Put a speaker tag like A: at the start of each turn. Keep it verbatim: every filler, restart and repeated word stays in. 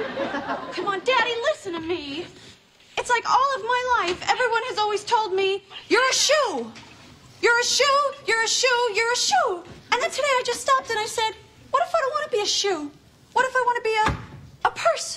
A: Come on, Daddy, listen to me. It's like all of my life, everyone has always told me, you're a shoe. You're a shoe, you're a shoe, you're a shoe. And then today I just stopped and I said, what if I don't want to be a shoe? What if I want to be a, a person?